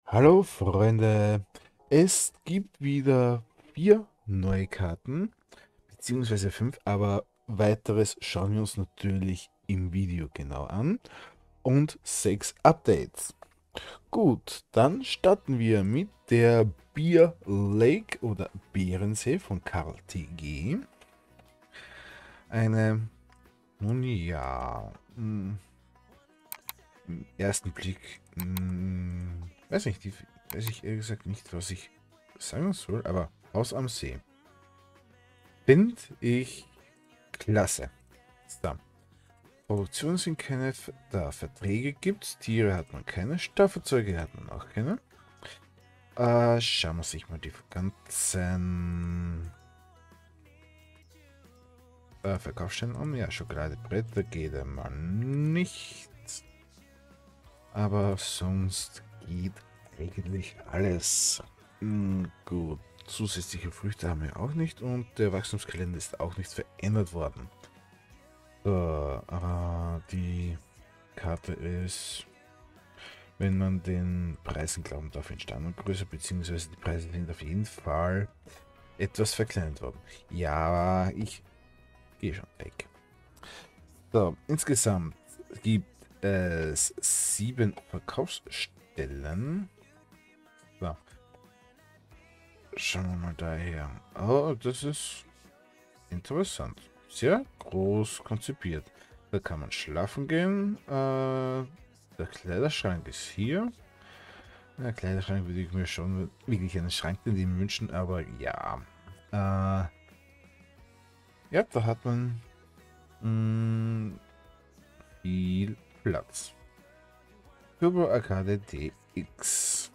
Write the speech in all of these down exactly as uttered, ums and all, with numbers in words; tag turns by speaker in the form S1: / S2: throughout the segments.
S1: Hallo Freunde, es gibt wieder vier neue Karten, beziehungsweise fünf, aber weiteres schauen wir uns natürlich im Video genau an und sechs Updates. Gut, dann starten wir mit der Beer Lake oder Bärensee von Karl T G. Eine, nun ja, hm, im ersten Blick, hm, weiß nicht, die, weiß ich ehrlich gesagt nicht, was ich sagen soll, aber Haus am See. Finde ich klasse. So. Produktionen sind keine, da Verträge gibt es, Tiere hat man keine, Steuerfahrzeuge hat man auch keine. Äh, schauen wir sich mal die ganzen äh, Verkaufsstellen an. Ja, Schokoladebretter geht einmal nicht. Aber sonst geht eigentlich alles. Hm, gut. Zusätzliche Früchte haben wir auch nicht und der Wachstumskalender ist auch nicht verändert worden. So, äh, die Karte ist, wenn man den Preisen glauben darf, in Standardgröße, beziehungsweise die Preise sind auf jeden Fall etwas verkleinert worden. Ja, ich gehe schon weg. So, insgesamt gibt es sieben Verkaufsstellen. So, schauen wir mal daher. Oh, das ist interessant. Sehr groß konzipiert. Da kann man schlafen gehen. Äh, der Kleiderschrank ist hier. Der Kleiderschrank würde ich mir schon wirklich einen Schrank daneben wünschen, aber ja. Äh, ja, da hat man mh, viel Platz. Turbo Arcade D X.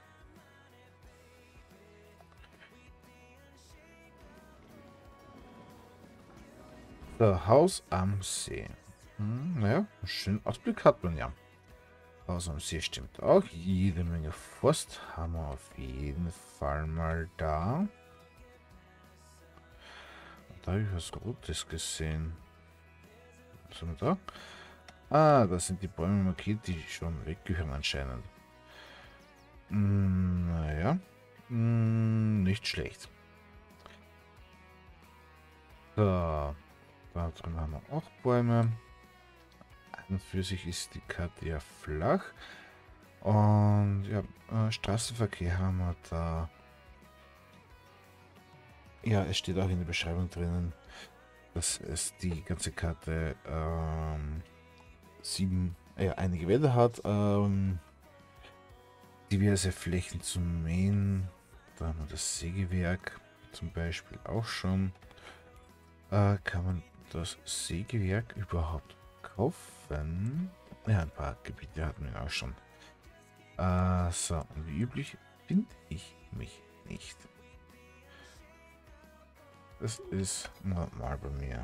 S1: Das Haus am See. Hm, naja, einen schönen Ausblick hat man ja. Haus am See stimmt auch. Jede Menge Forst haben wir auf jeden Fall mal da. Und da habe ich was Rotes gesehen. Was haben wir da? Ah, das sind die Bäume markiert, die schon weggehören anscheinend. Hm, naja, hm, nicht schlecht. So, da drin haben wir auch Bäume. An und für sich ist die Karte ja flach. Und ja, äh, Straßenverkehr haben wir da. Ja, es steht auch in der Beschreibung drinnen, dass es die ganze Karte ähm, sieben, äh, einige Wälder hat, ähm, diverse Flächen zum Mähen. Da haben wir das Sägewerk zum Beispiel auch schon. Äh, kann man das Sägewerk überhaupt kaufen? Ja, ein paar Gebiete hatten wir auch schon. Äh, so, und wie üblich finde ich mich nicht. Das ist normal bei mir.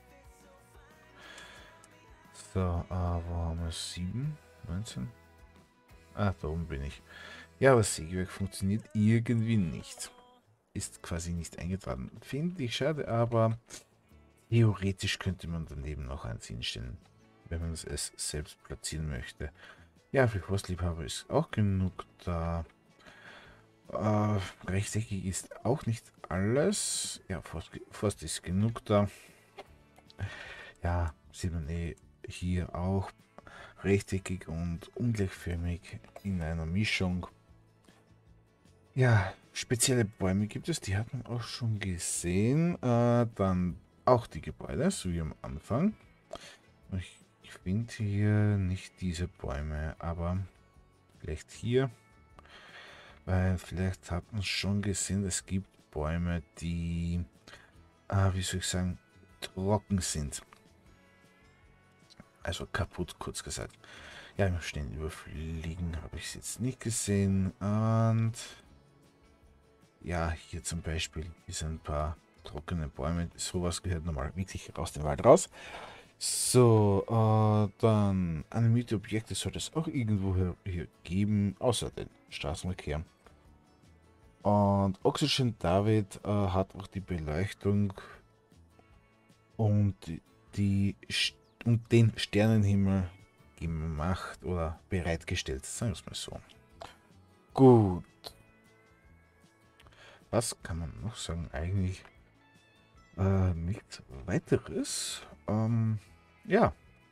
S1: So, äh, wo haben wir sieben? neunzehn? Ah, da oben bin ich. Ja, aber das Sägewerk funktioniert irgendwie nicht. Ist quasi nicht eingetragen. Finde ich schade, aber theoretisch könnte man daneben noch eins hinstellen, wenn man es selbst platzieren möchte. Ja, für Forstliebhaber ist auch genug da. Äh, rechteckig ist auch nicht alles. Ja, Forst, Forst ist genug da. Ja, sieht man eh hier auch rechteckig und ungleichförmig in einer Mischung. Ja, spezielle Bäume gibt es, die hat man auch schon gesehen. Äh, dann auch die Gebäude, so wie am Anfang. Ich, ich finde hier nicht diese Bäume, aber vielleicht hier. Weil vielleicht hat man schon gesehen, es gibt Bäume, die, äh, wie soll ich sagen, trocken sind. Also kaputt, kurz gesagt. Ja, im stehen überfliegen habe ich es jetzt nicht gesehen. Und ja, hier zum Beispiel ist ein paar trockene Bäume. Sowas gehört normal wirklich aus dem Wald raus. So, äh, dann animierte Objekte sollte es auch irgendwo hier, hier geben, außer den Straßenverkehr. Und Oxygen David äh, hat auch die Beleuchtung und die und den Sternenhimmel gemacht oder bereitgestellt, sagen wir es mal so. Gut. Was kann man noch sagen? Eigentlich äh, nichts weiteres. Ähm, ja.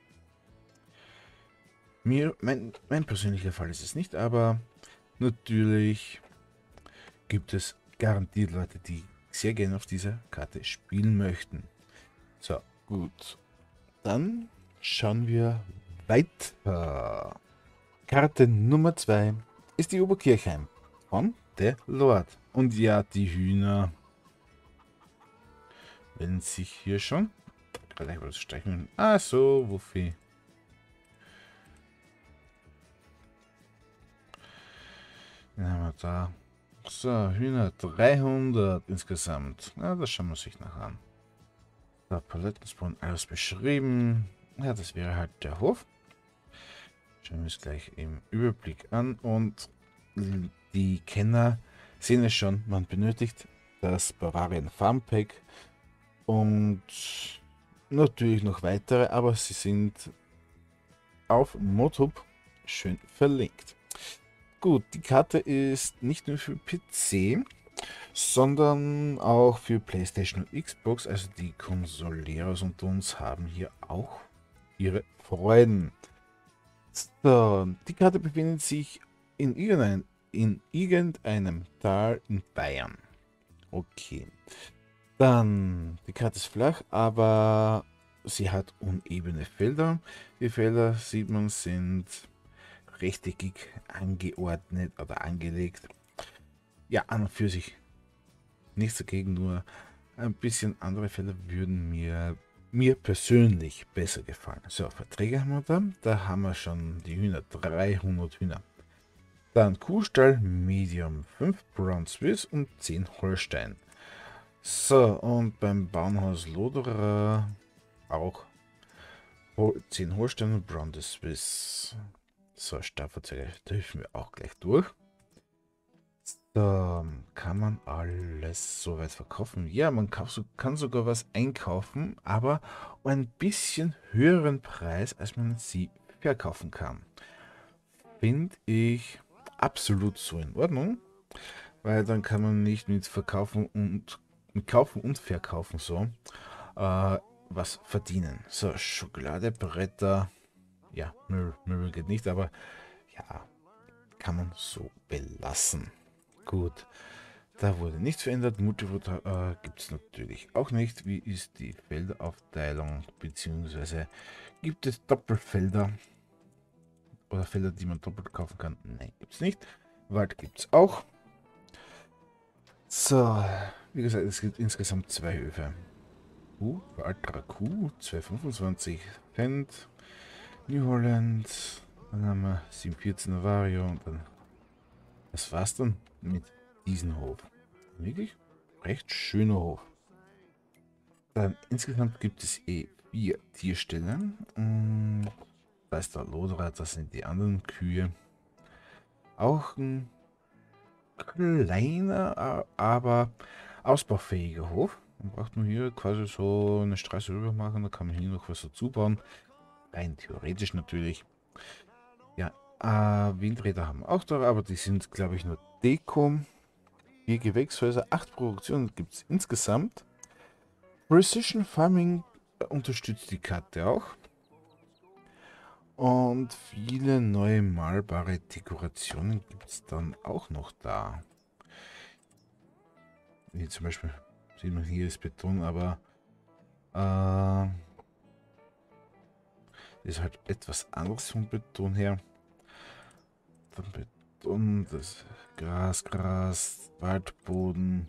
S1: Mir, mein, mein persönlicher Fall ist es nicht, aber natürlich gibt es garantiert Leute, die sehr gerne auf dieser Karte spielen möchten. So, gut. Dann schauen wir weiter. Karte Nummer zwei ist die Oberkirchheim von der Lord. Und ja, die Hühner wenn sich hier schon. Gleich was streichen. Ah, so, Wuffi. Den haben wir da. So, Hühner dreihundert insgesamt. Ja, das schauen wir sich nachher an. Da Palettenspawn, alles beschrieben. Ja, das wäre halt der Hof. Schauen wir es gleich im Überblick an. Und die Kenner sehen es schon, man benötigt das Bavarian Farm Pack und natürlich noch weitere, aber sie sind auf Modhub schön verlinkt. Gut, die Karte ist nicht nur für P C, sondern auch für PlayStation und Xbox, also die Konsoleros unter uns haben hier auch ihre Freuden. So, die Karte befindet sich in irgendeinem, in irgendeinem Tal in Bayern. Okay. Dann, die Karte ist flach, aber sie hat unebene Felder. Die Felder, sieht man, sind rechteckig angeordnet oder angelegt. Ja, an und für sich nichts dagegen, nur ein bisschen andere Felder würden mir mir persönlich besser gefallen. So, Verträge haben wir da. Da haben wir schon die Hühner, dreihundert Hühner. Dann Kuhstall, Medium, fünf Brown Swiss und zehn Holstein. So, und beim Bauernhaus Loderer auch zehn Holstein und Brown Swiss. So, Staffelzeige, da helfen wir auch gleich durch. So, kann man alles soweit verkaufen? Ja, man kann sogar was einkaufen, aber um ein bisschen höheren Preis, als man sie verkaufen kann. Finde ich absolut so in Ordnung, weil dann kann man nicht mit Verkaufen und mit Kaufen und Verkaufen so äh, was verdienen. So, Schokoladebretter, ja, Müll, Müll geht nicht, aber ja, kann man so belassen. Gut, da wurde nichts verändert. Multifutter äh, gibt es natürlich auch nicht. Wie ist die Felderaufteilung? Beziehungsweise gibt es Doppelfelder? Oder Felder, die man doppelt kaufen kann? Nein, gibt es nicht. Wald gibt es auch. So, wie gesagt, es gibt insgesamt zwei Höfe. Uh, Ultra Q, zweihundertfünfundzwanzig Fendt, New Holland, dann haben wir siebenhundertvierzehn Vario und dann das war's dann mit diesem Hof. Wirklich recht schöner Hof. Dann insgesamt gibt es eh vier Tierstellen. Und da ist der Loderer, das sind die anderen Kühe. Auch ein kleiner, aber ausbaufähiger Hof. Man braucht nur hier quasi so eine Straße rüber machen, da kann man hier noch was dazu bauen. Rein theoretisch natürlich. Ja, äh, Windräder haben auch da, aber die sind, glaube ich, nur Deko. Vier Gewächshäuser, acht Produktionen gibt es insgesamt. Precision Farming unterstützt die Karte auch. Und viele neue malbare Dekorationen gibt es dann auch noch da. Wie zum Beispiel, sieht man hier ist Beton, aber äh, ist halt etwas anderes vom Beton her. Dann Beton, das Gras, Gras, Waldboden.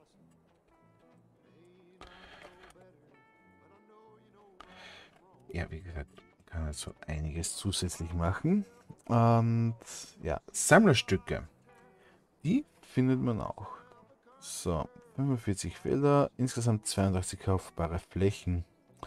S1: Ja, wie gesagt, kann also einiges zusätzlich machen. Und ja, Sammlerstücke, die findet man auch. So, fünfundvierzig Felder, insgesamt zweiundachtzig kaufbare Flächen.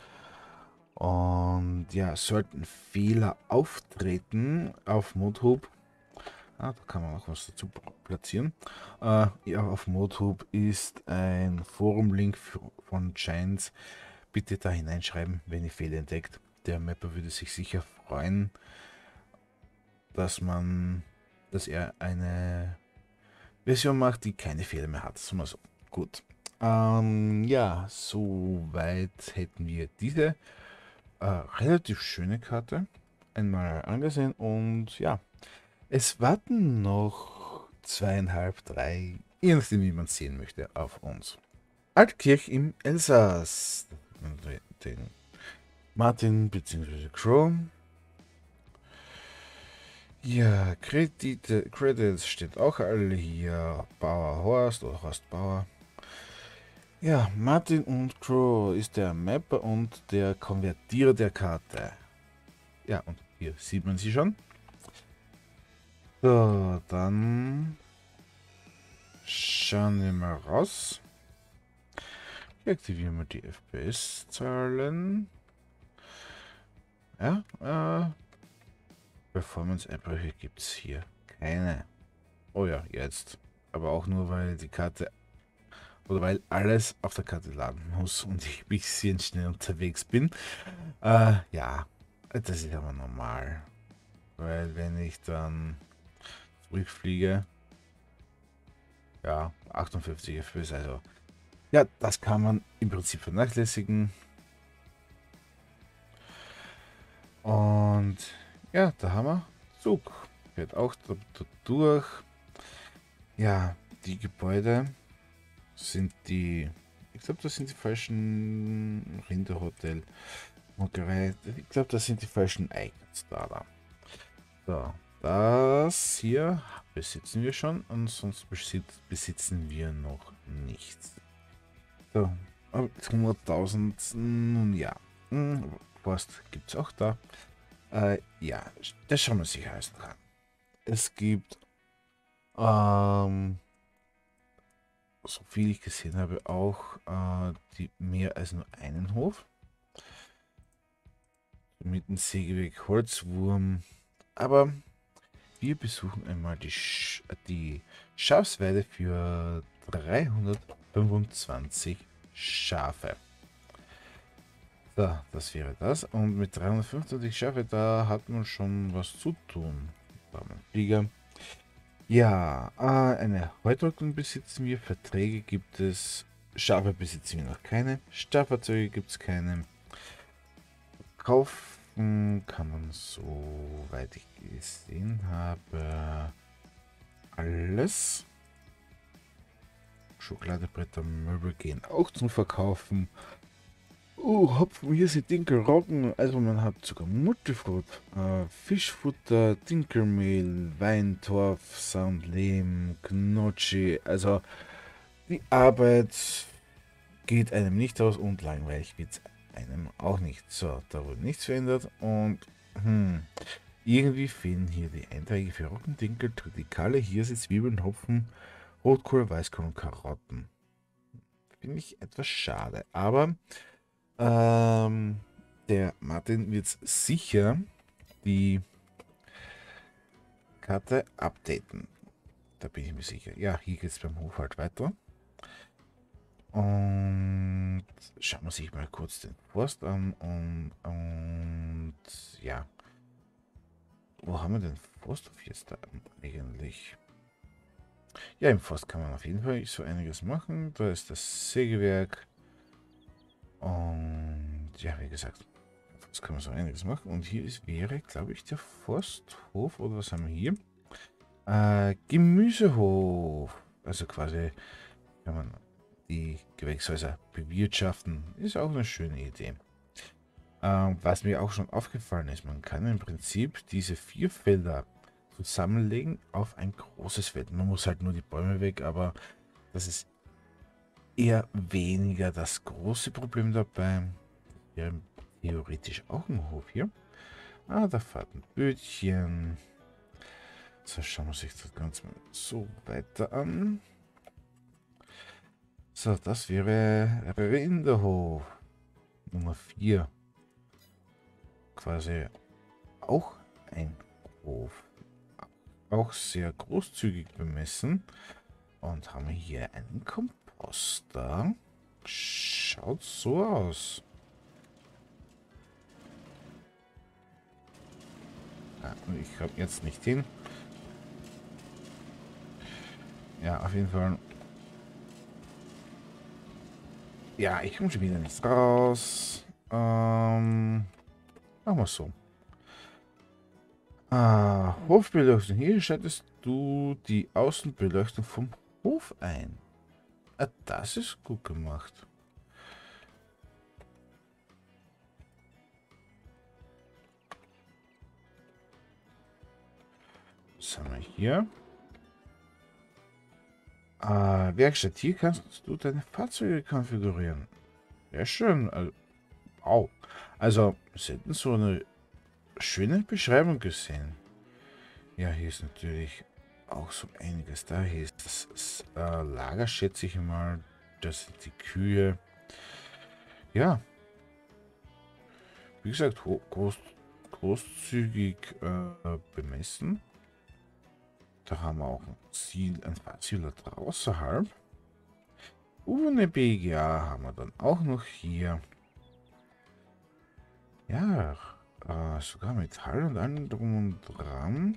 S1: Und ja, sollten Fehler auftreten auf Modhub, ah, da kann man auch was dazu platzieren. Äh, ja, auf Modhub ist ein Forum-Link von Giants. Bitte da hineinschreiben, wenn ihr Fehler entdeckt. Der Mapper würde sich sicher freuen, dass man, dass er eine Version macht, die keine Fehler mehr hat. Sagen wir so. Gut. Ähm, ja, soweit hätten wir diese äh, relativ schöne Karte einmal angesehen und ja, es warten noch zweieinhalb, drei, je nachdem wie man sehen möchte, auf uns. Altkirch im Elsass. Den Martin bzw. Crow. Ja, Kredite, Credits steht auch alle hier. Bauer Horst oder Horst Bauer. Ja, Martin und Crow ist der Mapper und der Konvertierer der Karte. Ja, und hier sieht man sie schon. So, dann schauen wir mal raus. Hier aktivieren wir die F P S-Zahlen. Ja, äh, Performance-Einbrüche gibt es hier keine. Oh ja, jetzt. Aber auch nur, weil die Karte oder weil alles auf der Karte laden muss und ich ein bisschen schnell unterwegs bin. Äh, ja, das ist aber normal. Weil wenn ich dann zurückfliege, ja, achtundfünfzig F P S, also ja, das kann man im Prinzip vernachlässigen. Und ja, da haben wir Zug. Fährt auch da, da durch. Ja, die Gebäude sind die, ich glaube, das sind die falschen Rinderhotel. Molkerei. Ich glaube, das sind die falschen Icons da. So, das hier besitzen wir schon, und sonst besitzen wir noch nichts. So, hunderttausend, nun ja. Post gibt es auch da. Äh, ja, das schauen wir sich alles noch an. Es gibt, ähm, so viel ich gesehen habe, auch äh, die mehr als nur einen Hof. Mit dem Sägewerk Holzwurm. Aber wir besuchen einmal die, Sch die Schafsweide für dreihundertfünfundzwanzig Schafe. So, das wäre das. Und mit dreihundertfünfundzwanzig Schafe, da hat man schon was zu tun. Flieger. Ja, äh, eine Heutrocknung besitzen wir. Verträge gibt es. Schafe besitzen wir noch keine. Stafffahrzeuge gibt es keine. Kaufen kann man, soweit ich gesehen habe, alles. Schokoladebretter, Möbel gehen auch zum Verkaufen. Oh, Hopfen, hier sind Dinkelroggen. Also man hat sogar Mutterbrot, äh, Fischfutter, Dinkelmehl, Weintorf, Soundlehm, Knotschi. Also die Arbeit geht einem nicht aus und langweilig wird es einem auch nicht. So, da wurde nichts verändert und hm, irgendwie fehlen hier die Einträge für Rockendinkel, Tritikale, Hirse, Zwiebeln, Hopfen, Rotkohl, Weißkohl und Karotten. Finde ich etwas schade, aber ähm, der Martin wird sicher die Karte updaten. Da bin ich mir sicher. Ja, hier geht es beim Hof halt weiter. Und schauen wir sich mal kurz den Forst an. Und, und ja. Wo haben wir den Forsthof jetzt da eigentlich? Ja, im Forst kann man auf jeden Fall so einiges machen. Da ist das Sägewerk. Und ja, wie gesagt, das kann man so einiges machen. Und hier ist, wäre, glaube ich, der Forsthof. Oder was haben wir hier? Äh, Gemüsehof. Also quasi kann man die Gewächshäuser bewirtschaften. Ist auch eine schöne Idee. Ähm, was mir auch schon aufgefallen ist, man kann im Prinzip diese vier Felder zusammenlegen auf ein großes Feld. Man muss halt nur die Bäume weg, aber das ist eher weniger das große Problem dabei. Ja, theoretisch auch ein Hof hier. Ah, da fährt ein Bötchen. So, schauen wir sich das Ganze mal so weiter an. So, das wäre Rinderhof Nummer vier. Quasi auch ein Hof. Auch sehr großzügig bemessen. Und haben wir hier einen Komposter. Schaut so aus. Ah, ich habe jetzt nicht hin. Ja, auf jeden Fall. Ja, ich komme schon wieder nicht raus. Ähm, machen wir so. Ah, Hofbeleuchtung. Hier schaltest du die Außenbeleuchtung vom Hof ein. Ah, das ist gut gemacht. Was haben wir hier? Ah, Werkstatt. Hier kannst du deine Fahrzeuge konfigurieren. Sehr schön. Also, au. Also, Sie hätten so eine schöne Beschreibung gesehen. Ja, hier ist natürlich auch so einiges da. Hier ist das, das äh, Lager, schätze ich mal. Das sind die Kühe. Ja, wie gesagt, groß, großzügig äh, bemessen. Da haben wir auch ein Ziel, ein Fahrziel außerhalb. Ohne B G A haben wir dann auch noch hier. Ja, äh, sogar Metall und allem drum und dran.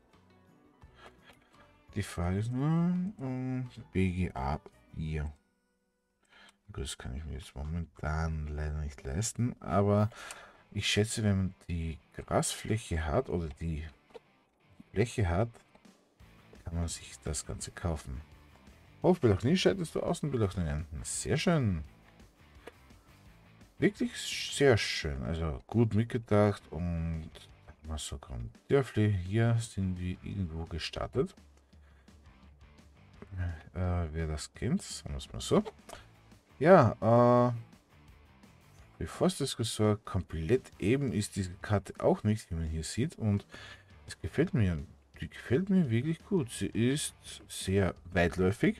S1: Die Frage ist nur, ähm, B G A hier. Das kann ich mir jetzt momentan leider nicht leisten, aber ich schätze, wenn man die Grasfläche hat oder die Fläche hat, kann man sich das Ganze kaufen. Hofbeleuchtung, hier schaltest du Außenbeleuchtung ein. Sehr schön. Wirklich sehr schön. Also gut mitgedacht und was so kommt. Dörfli, hier sind wir irgendwo gestartet. Äh, wer das kennt, sagen wir es mal so. Ja, äh, bevor es das gesagt, komplett eben ist diese Karte auch nicht, wie man hier sieht. Und es gefällt mir. Die gefällt mir wirklich gut. Sie ist sehr weitläufig.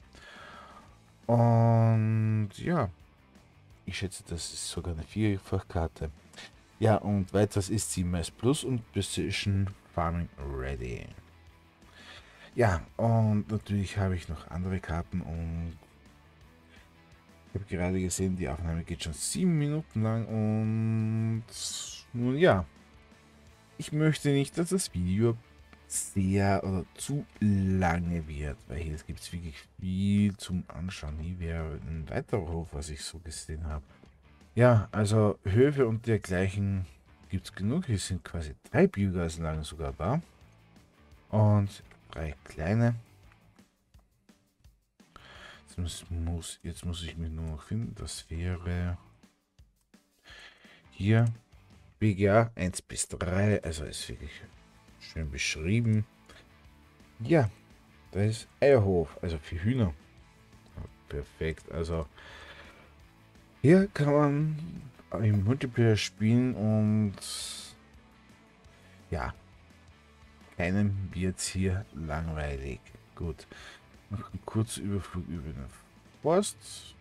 S1: Und ja, ich schätze, das ist sogar eine Vierfachkarte. Ja, und weiters ist sie M E S Plus und Precision Farming Ready. Ja, und natürlich habe ich noch andere Karten und ich habe gerade gesehen, die Aufnahme geht schon sieben Minuten lang und nun ja, ich möchte nicht, dass das Video sehr oder zu lange wird, weil hier gibt es wirklich viel zum Anschauen. Hier wäre ein weiterer Hof, was ich so gesehen habe. Ja, also Höfe und dergleichen gibt es genug. Hier sind quasi drei Biogasanlagen sogar da. Und drei kleine. Jetzt muss, jetzt muss ich mich nur noch finden. Das wäre hier B G A eins bis drei. Also ist wirklich schön beschrieben. Ja, da ist Eierhof, also für Hühner. Perfekt, also hier kann man im Multiplayer spielen und ja, keinem wird hier langweilig. Gut, noch ein kurzer Überflug über den Forst.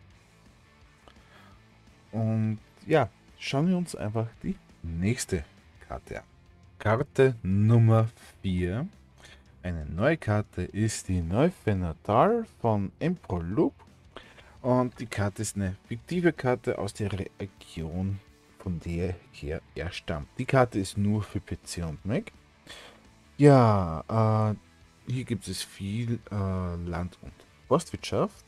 S1: Und ja, schauen wir uns einfach die nächste Karte an. Karte Nummer vier. Eine neue Karte ist die Neufenatal von Empro Loop. Und die Karte ist eine fiktive Karte aus der Region, von der her er stammt. Die Karte ist nur für P C und Mac. Ja, äh, hier gibt es viel äh, Land- und Forstwirtschaft.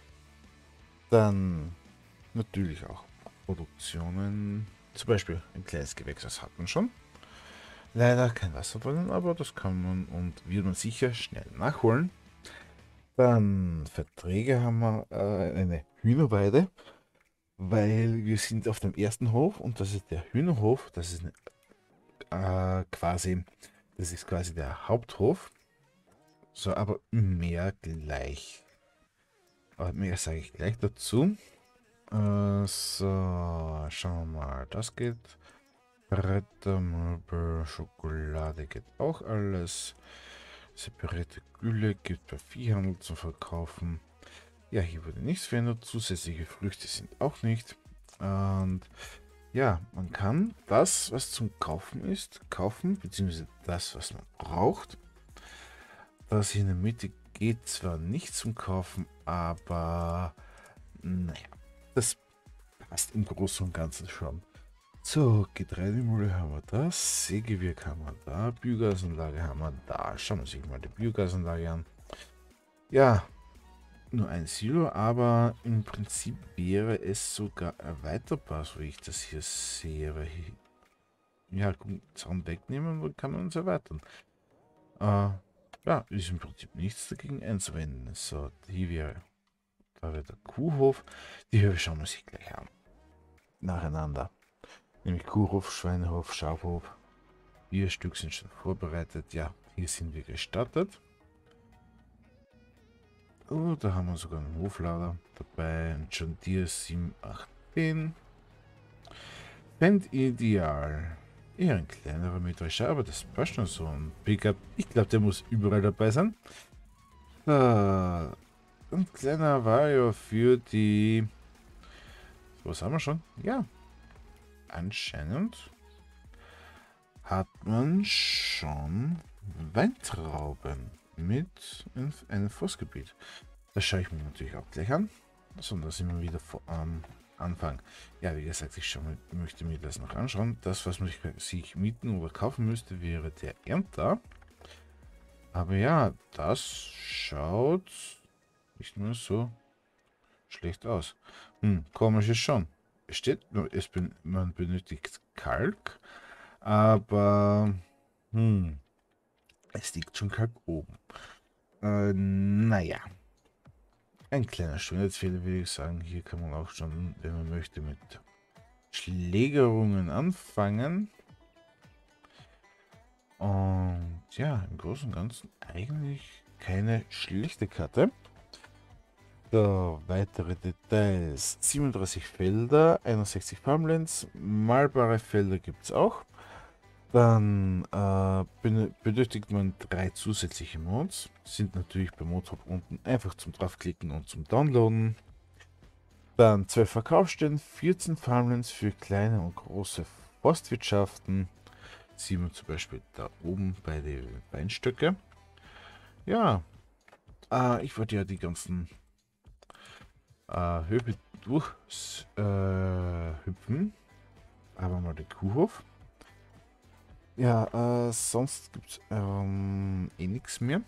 S1: Dann natürlich auch Produktionen. Zum Beispiel ein kleines Gewächshaus hat man schon. Leider kein Wasserbrunnen, aber das kann man und wird man sicher schnell nachholen. Dann Verträge haben wir äh, eine Hühnerweide, weil wir sind auf dem ersten Hof und das ist der Hühnerhof. Das ist eine, äh, quasi, das ist quasi der Haupthof. So, aber mehr gleich. Aber mehr sage ich gleich dazu. Äh, so, schauen wir mal. Das geht. Bretter, Möbel, Schokolade geht auch alles. Separierte Gülle gibt bei Viehhandel zum Verkaufen. Ja, hier wurde nichts verändert. Zusätzliche Früchte sind auch nicht. Und ja, man kann das, was zum Kaufen ist, kaufen, beziehungsweise das, was man braucht. Das hier in der Mitte geht zwar nicht zum Kaufen, aber naja, das passt im Großen und Ganzen schon. So, Getreidemühle haben wir das, Sägewerk haben wir da, Biogasanlage haben wir da. Schauen wir uns mal die Biogasanlage an. Ja, nur ein Silo, aber im Prinzip wäre es sogar erweiterbar, so wie ich das hier sehe. Weil hier, ja, Zaun wegnehmen, dann kann man uns erweitern. Äh, ja, ist im Prinzip nichts dagegen einzuwenden. So, hier wäre, da wäre der Kuhhof. Die Höfe schauen wir sich gleich an. Nacheinander. Nämlich Kuhhof, Schweinehof, Schafhof. Vier Stück sind schon vorbereitet. Ja, hier sind wir gestartet. Oh, da haben wir sogar einen Hoflader dabei. Ein John Deere sieben acht zehn. Fend ideal. Eher ein kleinerer Mähdrescher, aber das passt schon so. Ein Pickup, ich glaube, der muss überall dabei sein. Ah, ein kleiner Vario für die... So, was haben wir schon? Ja. Anscheinend hat man schon Weintrauben mit in einem Forstgebiet. Das schaue ich mir natürlich auch gleich an. So, da sind wir wieder vor, am Anfang. Ja, wie gesagt, ich schaue, möchte mir das noch anschauen. Das, was man sich mieten oder kaufen müsste, wäre der Ernter. Aber ja, das schaut nicht mehr so schlecht aus. Hm, komisch ist schon. Es steht nur, es bin, man benötigt Kalk, aber hm, es liegt schon Kalk oben. Äh, naja. Ein kleiner Schönheitsfehler, würde ich sagen. Hier kann man auch schon, wenn man möchte, mit Schlägerungen anfangen. Und ja, im Großen und Ganzen eigentlich keine schlechte Karte. So, weitere Details. siebenunddreißig Felder, einundsechzig Farmlands, malbare Felder gibt es auch. Dann äh, benötigt man drei zusätzliche Mods. Sind natürlich bei Modhub unten einfach zum draufklicken und zum Downloaden. Dann zwölf Verkaufsstellen, vierzehn Farmlands für kleine und große Forstwirtschaften. Sieht man zum Beispiel da oben bei den Weinstöcke. Ja, äh, ich wollte ja die ganzen äh, Höfe durchhüpfen. Äh, aber mal den Kuhhof. Ja, äh, sonst gibt es ähm, eh nichts mehr.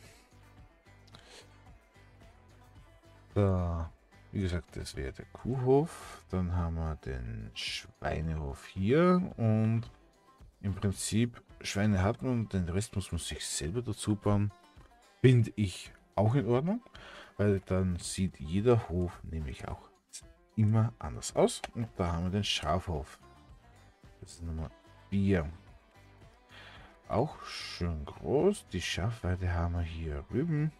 S1: Da, wie gesagt, das wäre der Kuhhof. Dann haben wir den Schweinehof hier. Und im Prinzip, Schweine hat man und den Rest muss man sich selber dazu bauen. Finde ich auch in Ordnung. Weil dann sieht jeder Hof nämlich auch immer anders aus. Und da haben wir den Schafhof. Das ist Nummer vier. Auch schön groß. Die Schafweide haben wir hier drüben.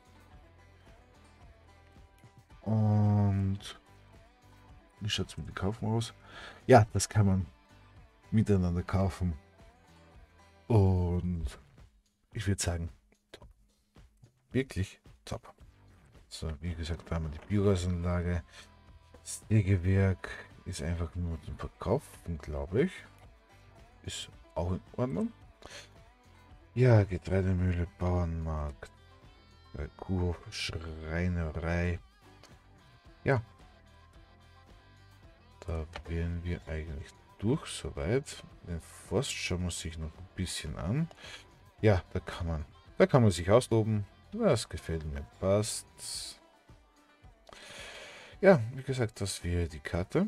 S1: Und wie schaut es mit dem Kaufen aus? Ja, das kann man miteinander kaufen. Und ich würde sagen, top. Wirklich top. So, wie gesagt, da haben wir die Biogasanlage. Das Sägewerk ist einfach nur zum Verkaufen, glaube ich. Ist auch in Ordnung. Ja, Getreidemühle, Bauernmarkt, Kuhhof, Schreinerei. Ja, da wären wir eigentlich durch soweit. Den Forst schauen wir sich noch ein bisschen an. Ja, da kann man, da kann man sich austoben. Das gefällt mir, passt. Ja, wie gesagt, das wäre die Karte.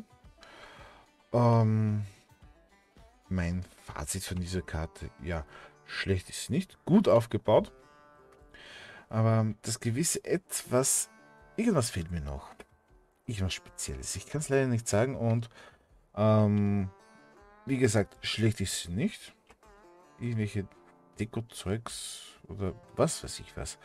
S1: Ähm, mein Fazit von dieser Karte, ja, schlecht ist nicht, gut aufgebaut. Aber das gewisse etwas, irgendwas fehlt mir noch. Irgendwas Spezielles. Ich kann es leider nicht sagen und ähm, wie gesagt, schlecht ist sie nicht. Irgendwelche Deko-Zeugs oder was weiß ich was.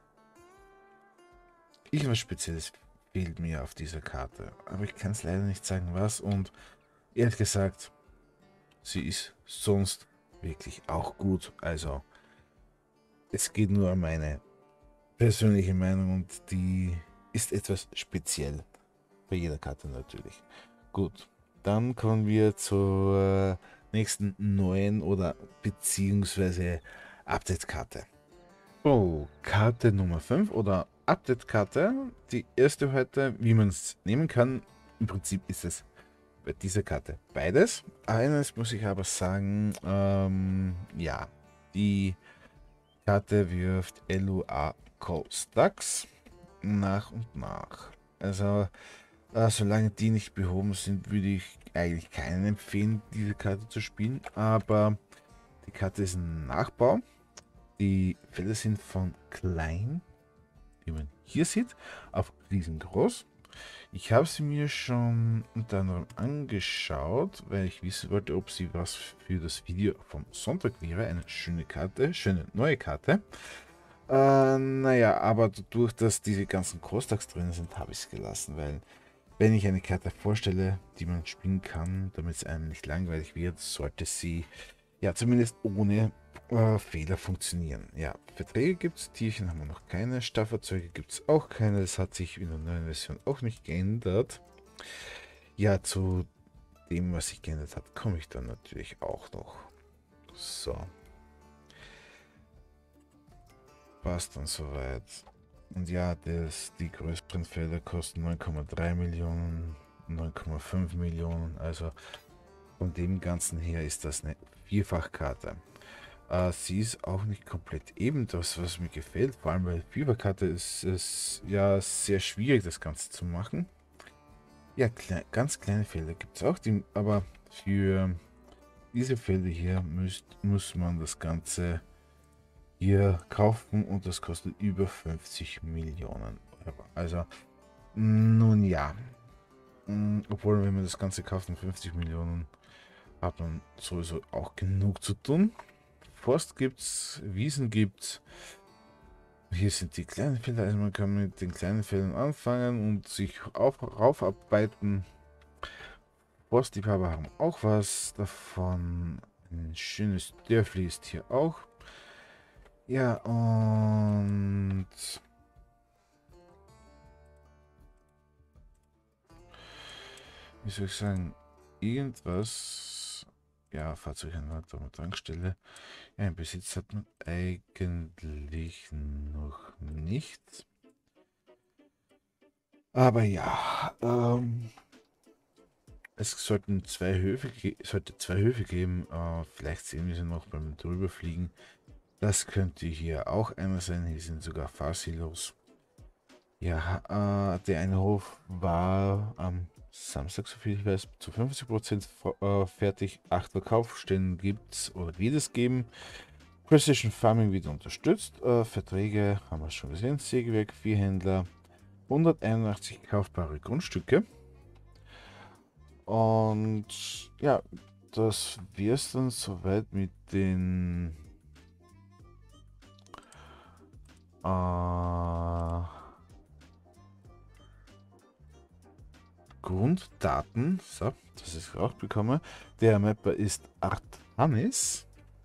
S1: Irgendwas Spezielles fehlt mir auf dieser Karte. Aber ich kann es leider nicht sagen, was. Und ehrlich gesagt, sie ist sonst wirklich auch gut. Also, es geht nur um meine persönliche Meinung und die ist etwas speziell. Bei jeder Karte natürlich. Gut, dann kommen wir zur nächsten neuen oder beziehungsweise Update-Karte. Oh, Karte Nummer fünf oder Update-Karte. Die erste heute, wie man es nehmen kann. Im Prinzip ist es bei dieser Karte beides. Eines muss ich aber sagen, ähm, ja, die Karte wirft L U A Call Stacks. nach und nach. Also, äh, solange die nicht behoben sind, würde ich eigentlich keinen empfehlen, diese Karte zu spielen. Aber die Karte ist ein Nachbau. Die Felder sind von klein, wie man hier sieht, auf riesengroß. Ich habe sie mir schon unter anderem angeschaut, weil ich wissen wollte, ob sie was für das Video vom Sonntag wäre. Eine schöne Karte, schöne neue Karte. Äh, naja, aber dadurch, dass diese ganzen Kostax drin sind, habe ich es gelassen, weil wenn ich eine Karte vorstelle, die man spielen kann, damit es einem nicht langweilig wird, sollte sie ja zumindest ohne äh, Fehler funktionieren. Ja, Verträge gibt es, Tierchen haben wir noch keine, Stafferzeuge gibt es auch keine, das hat sich in der neuen Version auch nicht geändert. Ja, zu dem, was sich geändert hat, komme ich dann natürlich auch noch. So. Passt dann soweit. Und ja, das, die größeren Felder kosten neun Komma drei Millionen, neun Komma fünf Millionen. Also von dem Ganzen her ist das eine Vierfachkarte. Äh, sie ist auch nicht komplett eben, das was mir gefällt. Vor allem bei Vierfachkarte ist es ja sehr schwierig, das Ganze zu machen. Ja, klei ganz kleine Felder gibt es auch, die, aber für diese Felder hier müsst, muss man das Ganze hier kaufen und das kostet über fünfzig Millionen Euro. Also, nun ja. Obwohl, wenn man das Ganze kauft um fünfzig Millionen, hat man sowieso auch genug zu tun. Forst gibt's, Wiesen gibt's. Hier sind die kleinen Felder, also man kann mit den kleinen Feldern anfangen und sich auf, raufarbeiten. Forstliebhaber haben auch was davon. Ein schönes Dörfli ist hier auch. Ja, und wie soll ich sagen, irgendwas, ja, Fahrzeuganwalt und Tankstelle. Ja, im Besitz hat man eigentlich noch nichts. Aber ja, ähm, es sollten zwei Höfe, sollte zwei Höfe geben. Äh, vielleicht sehen wir sie noch beim Drüberfliegen. Das könnte hier auch einer sein. Hier sind sogar Fahrsilos. Ja, äh, der eine Hof war am Samstag, soviel ich weiß, zu fünfzig Prozent äh, fertig. Acht Verkaufsstellen gibt es oder wird es geben. Precision Farming wird unterstützt. Äh, Verträge haben wir schon gesehen. Sägewerk, Viehhändler, hunderteinundachtzig kaufbare Grundstücke. Und ja, das wäre es dann soweit mit den äh, Grunddaten. So, dass ich es auch bekomme. Der Mapper ist Artanis.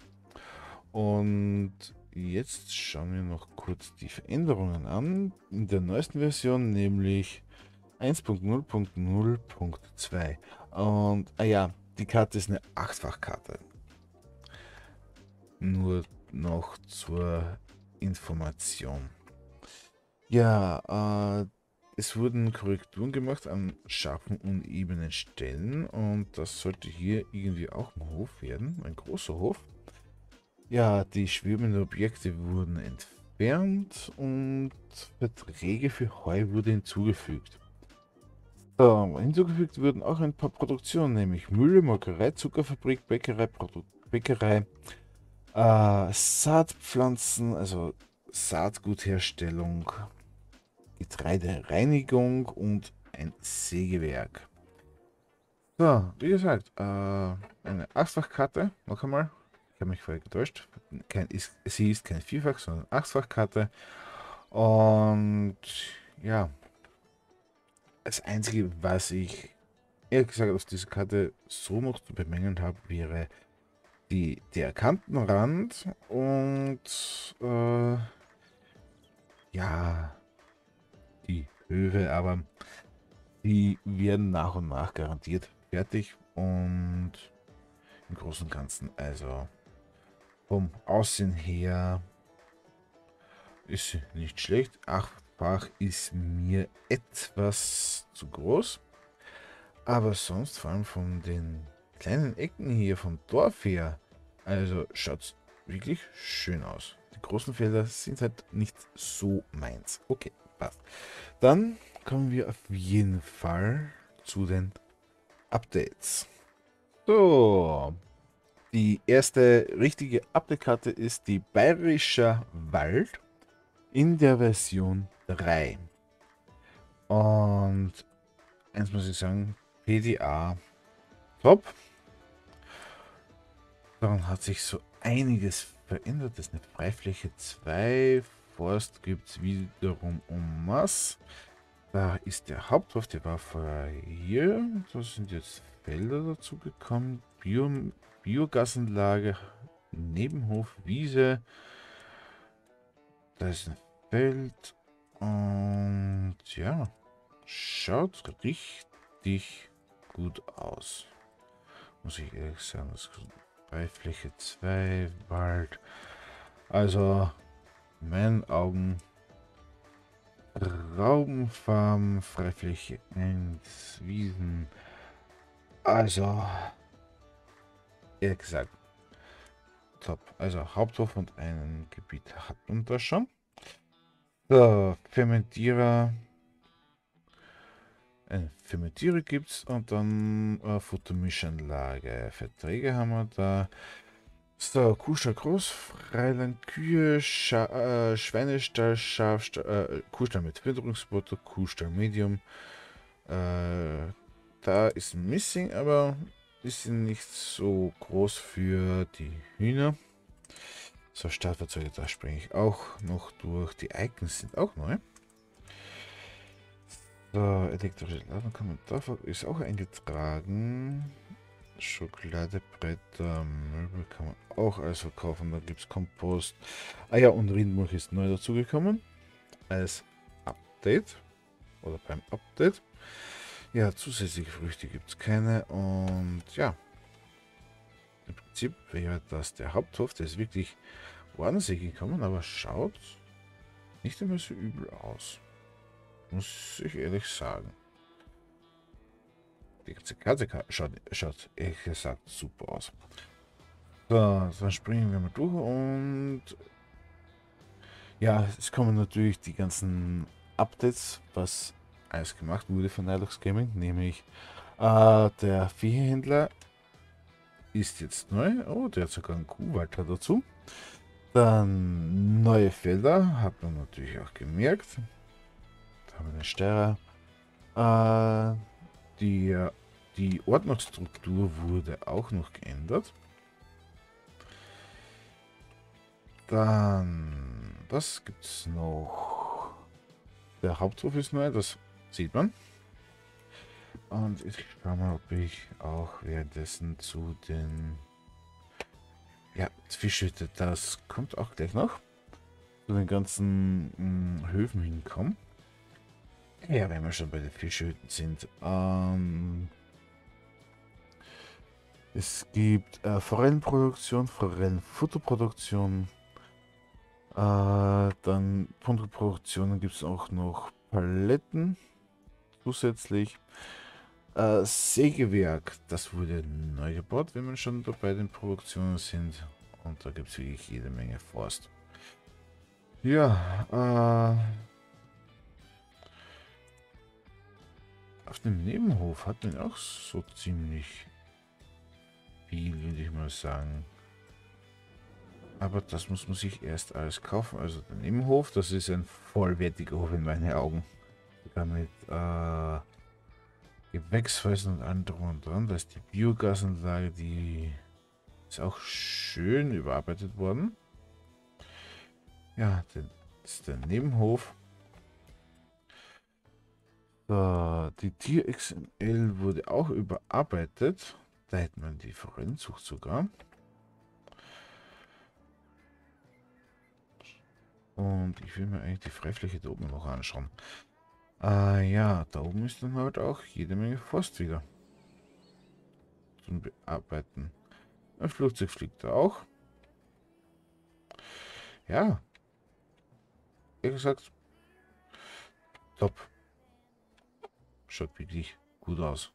S1: Und jetzt schauen wir noch kurz die Veränderungen an. In der neuesten Version, nämlich eins Punkt null Punkt null Punkt zwei. Und, ah ja, die Karte ist eine Achtfachkarte. Nur noch zur Information. Ja, äh, es wurden Korrekturen gemacht an scharfen, unebenen Stellen. Und das sollte hier irgendwie auch ein Hof werden, ein großer Hof. Ja, die schwebenden Objekte wurden entfernt und Verträge für Heu wurde hinzugefügt. So, hinzugefügt wurden auch ein paar Produktionen, nämlich Mühle, Molkerei, Zuckerfabrik, Bäckerei, Produ Bäckerei, äh, Saatpflanzen, also Saatgutherstellung, Getreidereinigung und ein Sägewerk. So, wie gesagt, äh, eine Achtfachkarte, noch einmal. Ich habe mich vorher getäuscht. Kein, ist, sie ist keine Vierfach, sondern Achtfachkarte. Und ja, das Einzige, was ich ehrlich gesagt auf dieser Karte so noch zu bemängeln habe, wäre die, der Kantenrand und äh, ja, die Höhe, aber die werden nach und nach garantiert fertig und im Großen und Ganzen, also vom Aussehen her ist sie nicht schlecht. Achtfach ist mir etwas zu groß. Aber sonst, vor allem von den kleinen Ecken hier vom Dorf her, also schaut es wirklich schön aus. Die großen Felder sind halt nicht so meins. Okay. passt. Dann kommen wir auf jeden Fall zu den Updates. So, die erste richtige Update-Karte ist die Bayerischer Wald in der Version drei. Und eins muss ich sagen, P D A top. Daran hat sich so einiges verändert. Das ist eine Freifläche zwei. Forst gibt es wiederum um was. Da ist der Haupthof, der war vorher hier. Da sind jetzt Felder dazu gekommen. Bio, Biogasanlage, Nebenhof, Wiese. Da ist ein Feld. Und ja, schaut richtig gut aus. Muss ich ehrlich sagen, das ist Freifläche zwei, Wald. Also, in meinen Augen Raubenfarm, Freifläche eins, Wiesen. Also, ehrlich gesagt, top. Also, Haupthof und ein Gebiet hat man da schon. So, Fermentierer. Ein Fermentierer gibt es und dann äh, Futtermischanlage. Verträge haben wir da. So, Kuhstall groß, Freiland, Kühe, Scha äh, Schweinestall, Schafstall, äh, Kuhstall mit Fütterungsbotter, Kuhstall Medium. Äh, da ist Missing, aber ist nicht so groß für die Hühner. So, Startfahrzeuge, da springe ich auch noch durch. Die Icons sind auch neu. So, elektrische Ladenkommentar ist auch eingetragen. Schokoladebretter, Möbel kann man auch also kaufen. Da gibt es Kompost. Ah ja, und Rindmilch ist neu dazugekommen. Als Update. Oder beim Update. Ja, zusätzliche Früchte gibt es keine. Und ja. Im Prinzip wäre das der Haupthof. Der ist wirklich woanders gekommen, aber schaut nicht immer so übel aus. Muss ich ehrlich sagen. Die ganze Karte schaut, schaut ehrlich gesagt super aus. So, dann springen wir mal durch und ja, es kommen natürlich die ganzen Updates, was alles gemacht wurde von Nilox Gaming, nämlich äh, der Viehhändler ist jetzt neu. Oh, der hat sogar einen Kuhwalter dazu. Dann neue Felder, hat man natürlich auch gemerkt. Da haben wir den Steirer. Äh, die, die Ordnungsstruktur wurde auch noch geändert. Dann, was gibt es noch? Der Haupthof ist neu, das sieht man. Und ich schaue mal, ob ich auch währenddessen zu den... Ja, Fischhütte, das kommt auch gleich noch. Zu den ganzen mh, Höfen hinkommen. Ja, wenn wir schon bei den Fischhütten sind. Ähm, es gibt äh, Forellenproduktion, Forellenfutterproduktion. Äh, dann Produktionen gibt es auch noch Paletten zusätzlich. Äh, Sägewerk, das wurde neu gebaut, wenn wir schon bei den Produktionen sind. Und da gibt es wirklich jede Menge Forst. Ja, äh, auf dem Nebenhof hat man auch so ziemlich viel, würde ich mal sagen. Aber das muss man sich erst alles kaufen. Also der Nebenhof, das ist ein vollwertiger Hof in meinen Augen. Damit äh, Gewächshäusern und allem drum und dran. Da ist die Biogasanlage, die ist auch schön überarbeitet worden. Ja, das ist der Nebenhof. So, die Tier X M L wurde auch überarbeitet. Da hätte man die Forellenzucht sogar. Und ich will mir eigentlich die Freifläche da oben noch anschauen. Ah ja, da oben ist dann halt auch jede Menge Forst wieder. Zum Bearbeiten. Ein Flugzeug fliegt da auch. Ja. Wie gesagt, top. Schaut wirklich gut aus.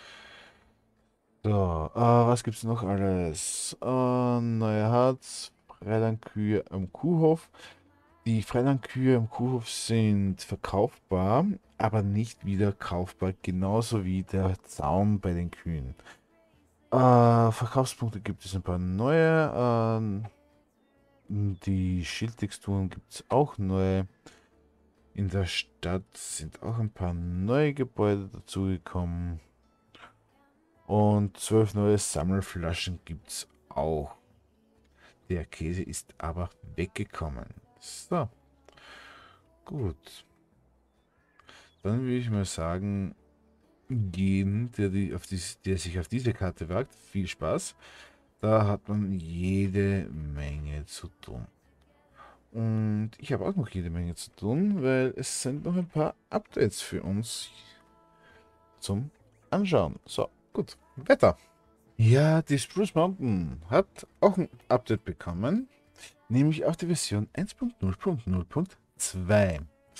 S1: So, äh, was gibt es noch alles? Äh, neue Harz, Freilandkühe am Kuhhof. Die Freilandkühe im Kuhhof sind verkaufbar, aber nicht wieder kaufbar, genauso wie der Zaun bei den Kühen. Äh, Verkaufspunkte gibt es ein paar neue. ähm, die Schildtexturen gibt es auch neue. In der Stadt sind auch ein paar neue Gebäude dazugekommen. Und zwölf neue Sammelflaschen gibt es auch. Der Käse ist aber weggekommen. So, gut. Dann würde ich mal sagen, jeden, der, die auf dies, der sich auf diese Karte wagt, viel Spaß. Da hat man jede Menge zu tun. Und ich habe auch noch jede Menge zu tun, weil es sind noch ein paar Updates für uns zum Anschauen. So, gut. Wetter. Ja, die Spruce Mountain hat auch ein Update bekommen, nämlich auf die Version eins Punkt null Punkt null Punkt zwei.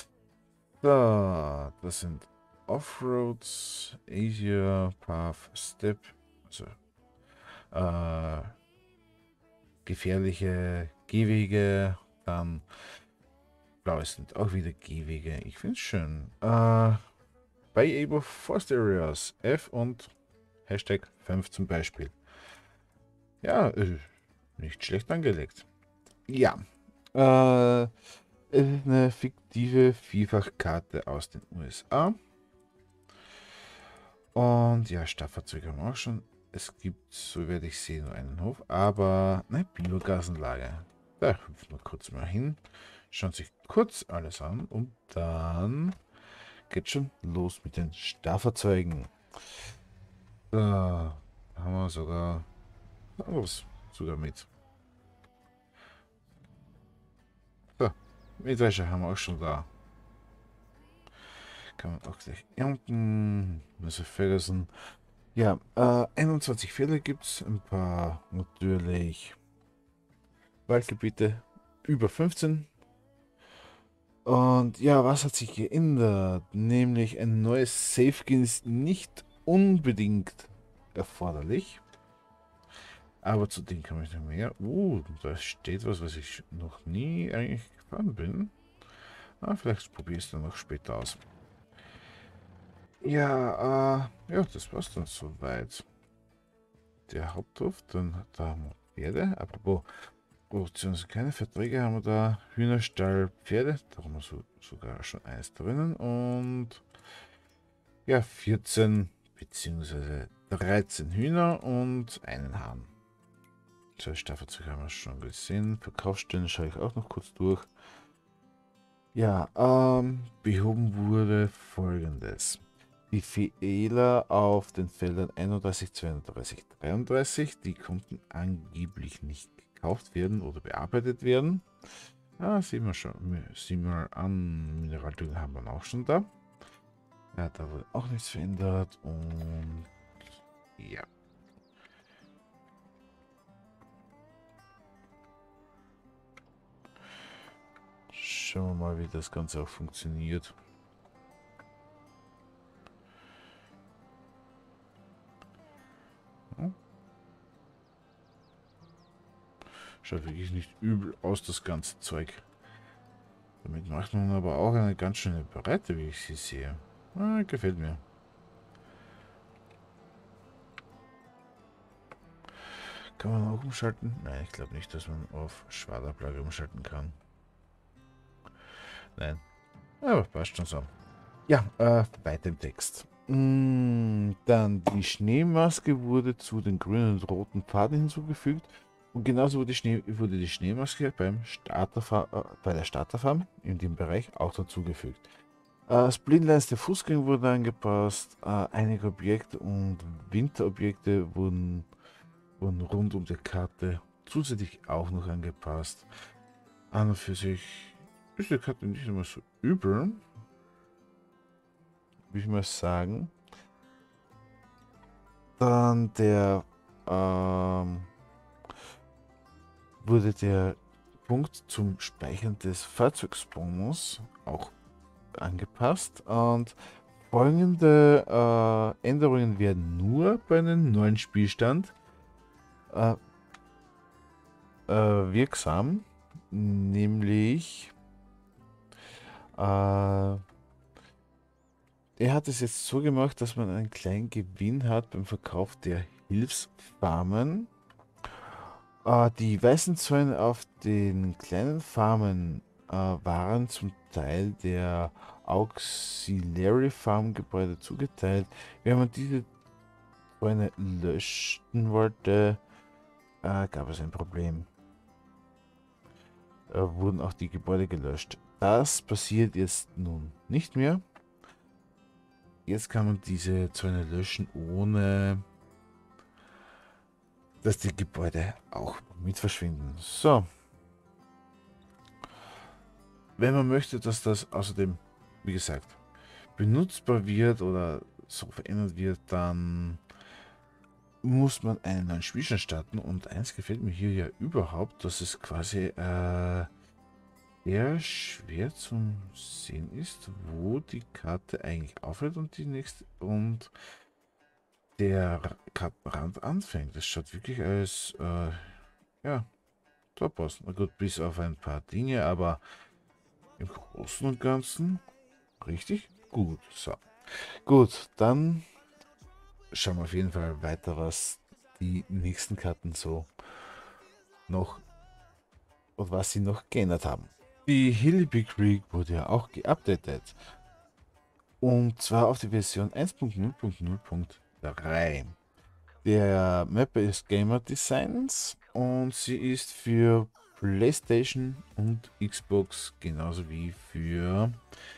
S1: So, das sind Offroads, Asia, Path, Step, also äh, gefährliche Gehwege, dann blaue sind auch wieder Gehwege. Ich finde es schön. Äh, bei Able Forest Areas F und Hashtag fünf zum Beispiel. Ja, äh, nicht schlecht angelegt. Ja, äh, eine fiktive Vielfachkarte aus den U S A. Und ja, Stadtfahrzeuge haben wir auch schon. Es gibt, so werde ich sehen, nur einen Hof, aber eine Biogasanlage. Da hüpfen wir kurz mal hin, schauen sich kurz alles an und dann geht schon los mit den Stadtfahrzeugen. Da haben wir sogar was sogar mit. So, Mähdrescher haben wir auch schon da. Kann man auch gleich ernten. Also Ferguson. Ja, äh, einundzwanzig Fälle gibt es. Ein paar natürlich Waldgebiete über fünfzehn. Und ja, was hat sich geändert? Nämlich ein neues Safe-Skin ist nicht unbedingt erforderlich. Aber zu dem kann ich noch mehr. Uh, da steht was, was ich noch nie eigentlich gefahren bin. Ah, vielleicht probiere ich es dann noch später aus. Ja, äh, ja, das war's dann soweit. Der Haupthof, dann da haben wir Pferde. Apropos Produktion, keine Verträge haben wir da. Hühnerstall, Pferde, da haben wir so, sogar schon eins drinnen. Und ja, vierzehn bzw. dreizehn Hühner und einen Hahn. Zwei Staffelzüge haben wir schon gesehen. Verkaufsstellen schaue ich auch noch kurz durch. Ja, ähm, behoben wurde folgendes. Die Fehler auf den Feldern einunddreißig, zweiunddreißig, dreiunddreißig, die konnten angeblich nicht gekauft werden oder bearbeitet werden. Ah, sehen wir schon. Sehen wir an, Mineraldünger haben wir auch schon da. Ja, da wurde auch nichts verändert und ja. Schauen wir mal, wie das Ganze auch funktioniert. Hm? Schaut wirklich nicht übel aus, das ganze Zeug. Damit macht man aber auch eine ganz schöne Breite, wie ich sie sehe. Ah, gefällt mir. Kann man auch umschalten? Nein, ich glaube nicht, dass man auf Schwaderplage umschalten kann. Nein. Aber passt schon so. Ja, äh, weiter im Text. Mm, dann die Schneemaske wurde zu den grünen und roten Pfaden hinzugefügt. Und genauso wurde die, Schnee, wurde die Schneemaske beim Starterfa äh, bei der Starterfarm in dem Bereich auch dazugefügt. Äh, Splittlines der Fußgänger wurden angepasst. Äh, einige Objekte und Winterobjekte wurden, wurden rund um die Karte zusätzlich auch noch angepasst. An und für sich ist die Karte nicht immer so übel, würde ich mal sagen. Dann der ähm, wurde der Punkt zum Speichern des Fahrzeugsbonus auch angepasst und folgende äh, Änderungen werden nur bei einem neuen Spielstand äh, äh, wirksam, nämlich Äh, er hat es jetzt so gemacht, dass man einen kleinen Gewinn hat beim Verkauf der Hilfsfarmen. Äh, die weißen Zäune auf den kleinen Farmen äh, waren zum Teil der Auxiliary Farm Gebäude zugeteilt. Wenn man diese Zäune löschen wollte, äh, gab es ein Problem. Äh, wurden auch die Gebäude gelöscht. Das passiert jetzt nun nicht mehr. Jetzt kann man diese Zäune löschen, ohne dass die Gebäude auch mit verschwinden. So. Wenn man möchte, dass das außerdem, wie gesagt, benutzbar wird oder so verändert wird, dann muss man einen neuen Spielstand starten. Und eins gefällt mir hier ja überhaupt, dass es quasi äh, eher schwer zum Sehen ist, wo die Karte eigentlich aufhört und die nächste und der Kartenrand anfängt. Das schaut wirklich als äh, ja, top aus. Na gut, bis auf ein paar Dinge, aber im Großen und Ganzen richtig gut. So. Gut, dann schauen wir auf jeden Fall weiter, was die nächsten Karten so noch und was sie noch geändert haben. Die Hilly Creek wurde ja auch geupdatet. Und zwar auf die Version eins Punkt null Punkt null Punkt drei. Der Mapper ist Gamer Designs und sie ist für PlayStation und Xbox genauso wie für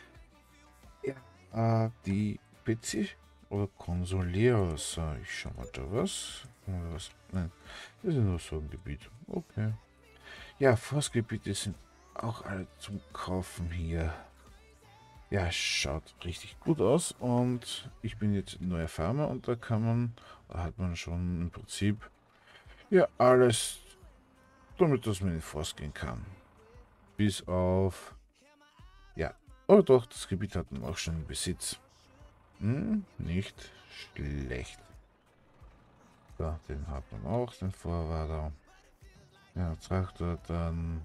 S1: ja, äh, die P C oder Konsolierer. So, ich schau mal da was. was. Nein, das ist nur so ein Gebiet. Okay. Ja, Forstgebiete sind auch alle zum Kaufen hier. Ja, schaut richtig gut aus und ich bin jetzt neuer Farmer und da kann man, da hat man schon im Prinzip ja alles, damit dass man in den Forst gehen kann. Bis auf, ja, aber doch, das Gebiet hat man auch schon in Besitz. Hm, nicht schlecht. So, den hat man auch, den Vorrader. Ja, Traktor, dann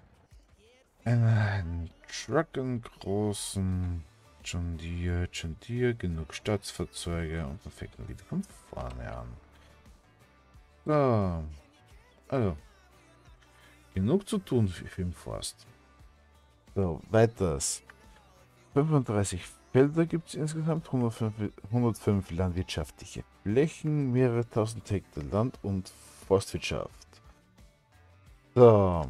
S1: einen Truck, einen großen John Deere, John Deere, genug Staatsfahrzeuge und dann fängt man wieder von vorne an. So, also, genug zu tun für, für den Forst. So, weiters. fünfunddreißig Felder gibt es insgesamt, hundertfünf, hundertfünf landwirtschaftliche Flächen, mehrere tausend Hektar Land und Forstwirtschaft. So.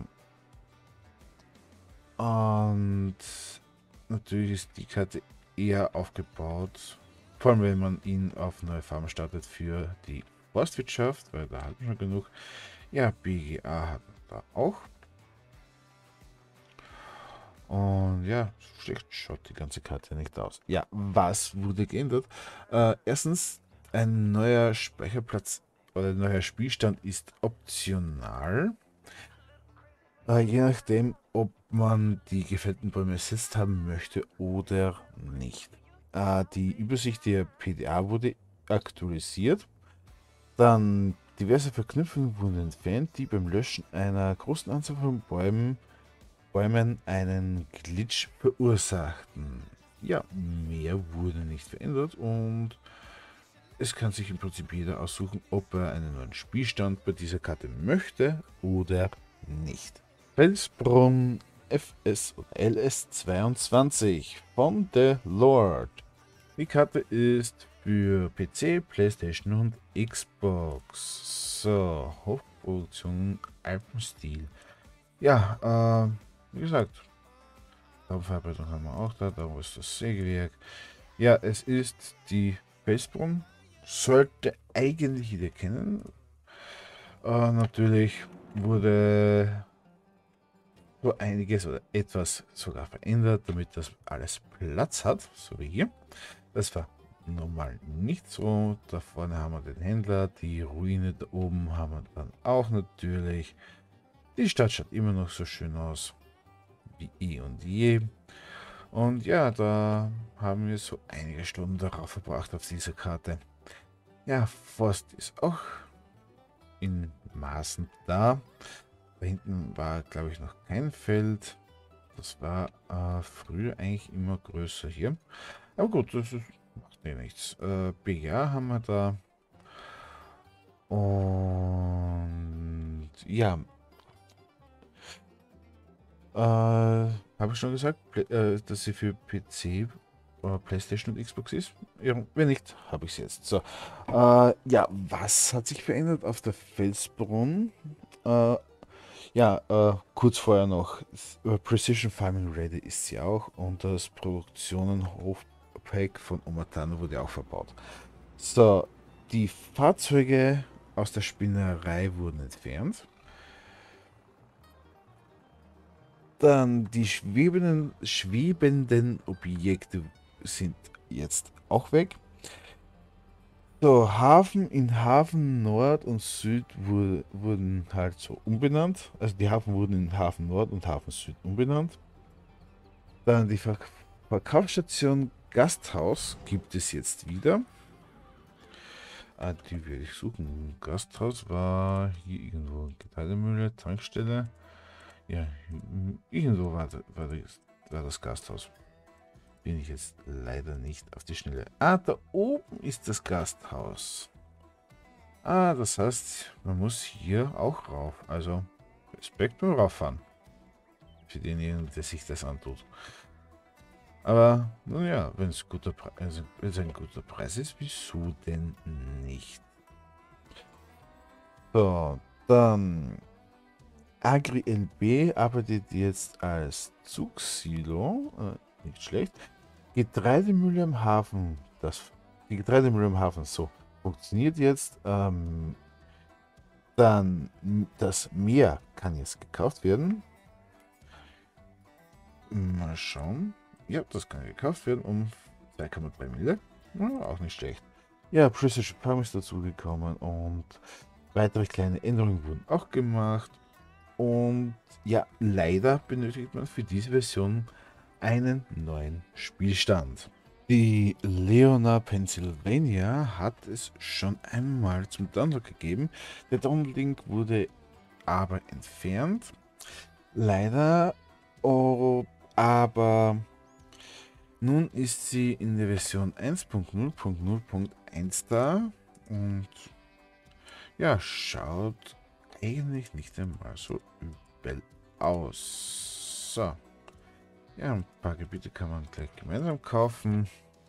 S1: Und natürlich ist die Karte eher aufgebaut, vor allem wenn man ihn auf neue Farmen startet für die Forstwirtschaft, weil da hat man schon genug. Ja, B G A hat man da auch. Und ja, schlecht schaut die ganze Karte nicht aus. Ja, was wurde geändert? Äh, erstens, ein neuer Speicherplatz oder ein neuer Spielstand ist optional. Äh, je nachdem, ob man die gefällten Bäume ersetzt haben möchte oder nicht. Äh, die Übersicht der P D A wurde aktualisiert. Dann diverse Verknüpfungen wurden entfernt, die beim Löschen einer großen Anzahl von Bäumen Bäumen einen Glitch verursachten. Ja, mehr wurde nicht verändert und es kann sich im Prinzip jeder aussuchen, ob er einen neuen Spielstand bei dieser Karte möchte oder nicht. Felsbrunn F S oder L S zweiundzwanzig von The Lord. Die Karte ist für P C, PlayStation und Xbox. So, Hochproduktion, Alpenstil. Ja, äh, wie gesagt, Verarbeitung haben wir auch da, da wo ist das Sägewerk. Ja, es ist die Felsbrunn, sollte eigentlich jeder kennen. Äh, natürlich wurde so einiges oder etwas sogar verändert, damit das alles Platz hat, so wie hier. Das war normal nicht so. Da vorne haben wir den Händler, die Ruine da oben haben wir dann auch natürlich. Die Stadt schaut immer noch so schön aus wie eh und je. Und ja, da haben wir so einige Stunden darauf verbracht auf dieser Karte. Ja, Forst ist auch in Maßen da. Da hinten war, glaube ich, noch kein Feld. Das war äh, früher eigentlich immer größer hier. Aber gut, das ist, macht eh nichts. Äh, B ja haben wir da. Und ja, äh, habe ich schon gesagt, Play- äh, dass sie für P C, äh, PlayStation und Xbox ist? Ja, wenn nicht, habe ich es jetzt. So, äh, ja, was hat sich verändert auf der Felsbrunn? Äh, ja, äh, kurz vorher noch, s- äh, Precision Farming Ready ist sie auch und das Produktionen-Hofpack von Omatano wurde auch verbaut. So, die Fahrzeuge aus der Spinnerei wurden entfernt. Dann die schwebenden, schwebenden Objekte sind jetzt auch weg. So, Hafen in Hafen Nord und Süd wurde, wurden halt so umbenannt. Also die Hafen wurden in Hafen Nord und Hafen Süd umbenannt. Dann die Ver Verkaufsstation Gasthaus gibt es jetzt wieder. Ah, die werde ich suchen. Gasthaus war hier irgendwo. Getreidemühle, Tankstelle. Ja, irgendwo war, da- war, das, war das Gasthaus. Bin ich jetzt leider nicht auf die Schnelle. Ah, da oben ist das Gasthaus. Ah, das heißt, man muss hier auch rauf. Also Respekt beim Rauffahren. Für denjenigen, der sich das antut. Aber, nun ja, wenn es guter Pre also, wenn es ein guter Preis ist, wieso denn nicht? So, dann Agri L B arbeitet jetzt als Zugsilo. Äh, nicht schlecht. Getreidemühle am Hafen. Das, die Getreidemühle am Hafen. So, funktioniert jetzt. Ähm, dann m, das Meer kann jetzt gekauft werden. Mal schauen. Ja, das kann gekauft werden um zwei Komma drei Mille. Ja, auch nicht schlecht. Ja, Precision Farm ist dazugekommen und weitere kleine Änderungen wurden auch gemacht. Und ja, leider benötigt man für diese Version einen neuen Spielstand. Die Leona Pennsylvania hat es schon einmal zum Download gegeben. Der Download-Link wurde aber entfernt. Leider, oh, aber nun ist sie in der Version eins Punkt null Punkt null Punkt eins da und ja, schaut eigentlich nicht einmal so übel aus. So. Ja, ein paar Gebiete kann man gleich gemeinsam kaufen.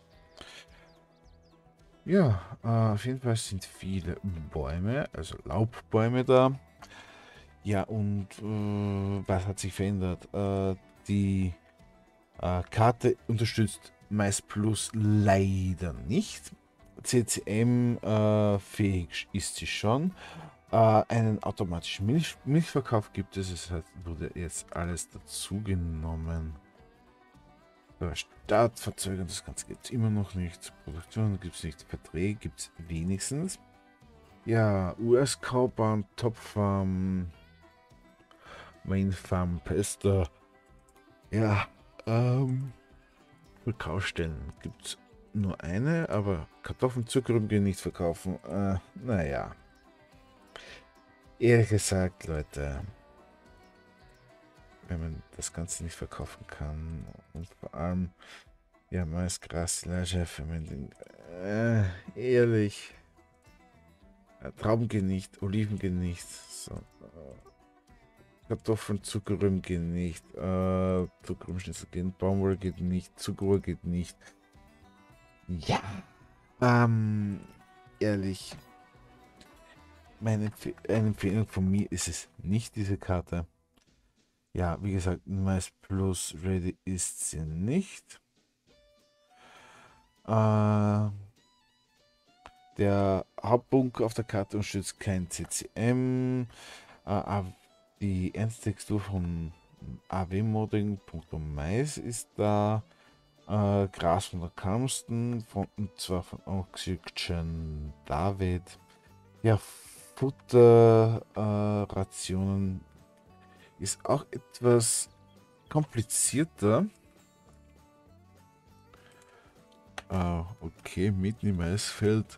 S1: Ja, äh, auf jeden Fall sind viele Bäume, also Laubbäume da. Ja, und äh, was hat sich verändert? Äh, die äh, Karte unterstützt Mais Plus leider nicht. C C M-fähig äh, ist sie schon. Äh, einen automatischen Milch Milchverkauf gibt es. Es hat, wurde jetzt alles dazugenommen. Startverzögerung, das Ganze gibt es immer noch nicht. Produktion gibt es nicht. Verträge gibt es wenigstens. Ja, U S-Kaubahn, Topfarm, Mainfarm, Pester. Ja, ähm, Verkaufsstellen gibt es nur eine, aber Kartoffeln, Zuckerrüben gehen nicht verkaufen. Äh, naja. Ehrlich gesagt, Leute, wenn man das Ganze nicht verkaufen kann und vor allem, ja, Mais, Gras, Silage, Fermenting, äh, ehrlich, äh, Trauben gehen nicht, Oliven gehen nicht, so, äh, Kartoffeln, Zuckerrüben gehen nicht, äh, Zuckerrübenschnitzel gehen, Baumwolle geht nicht, Zuckerrohr geht nicht. Ja, ähm, ehrlich, meine Empf eine Empfehlung von mir ist es nicht, diese Karte. Ja, wie gesagt, Mais Plus Ready ist sie nicht. Äh, der Hauptpunkt auf der Karte unterstützt kein C C M. Äh, die Ernstextur von A W-Modding.mais ist da. Äh, Gras von der Kalmsten, von, und zwar von Oxygen David. Ja, Futterrationen äh, ist auch etwas komplizierter. Äh, okay, mitten im Eisfeld.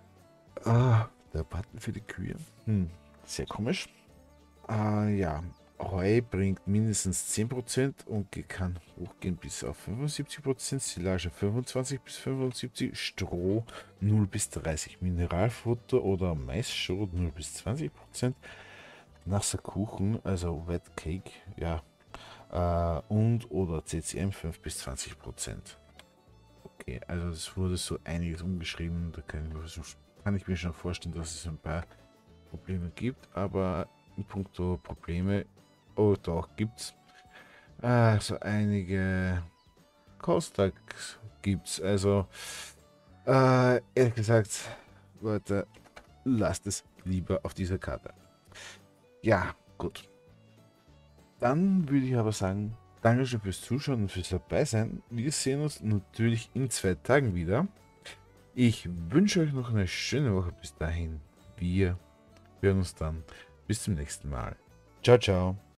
S1: Ah, der Button für die Kühe. Hm, sehr komisch. Ah, ja. Heu bringt mindestens zehn Prozent und kann hochgehen bis auf fünfundsiebzig Prozent, Silage fünfundzwanzig bis fünfundsiebzig, Stroh null bis dreißig, Mineralfutter oder Maisschrot null bis zwanzig Prozent, nasser Kuchen, also Wet Cake, ja, äh, und oder C C M fünf bis zwanzig Prozent. Okay, also es wurde so einiges umgeschrieben, da kann ich, kann ich mir schon vorstellen, dass es ein paar Probleme gibt, aber in puncto Probleme, oh doch, gibt's. Also einige Callstacks gibt's. Also, äh, ehrlich gesagt, Leute, lasst es lieber auf dieser Karte. Ja, gut. Dann würde ich aber sagen, Dankeschön fürs Zuschauen und fürs Dabeisein. Wir sehen uns natürlich in zwei Tagen wieder. Ich wünsche euch noch eine schöne Woche bis dahin. Wir hören uns dann. Bis zum nächsten Mal. Ciao, ciao.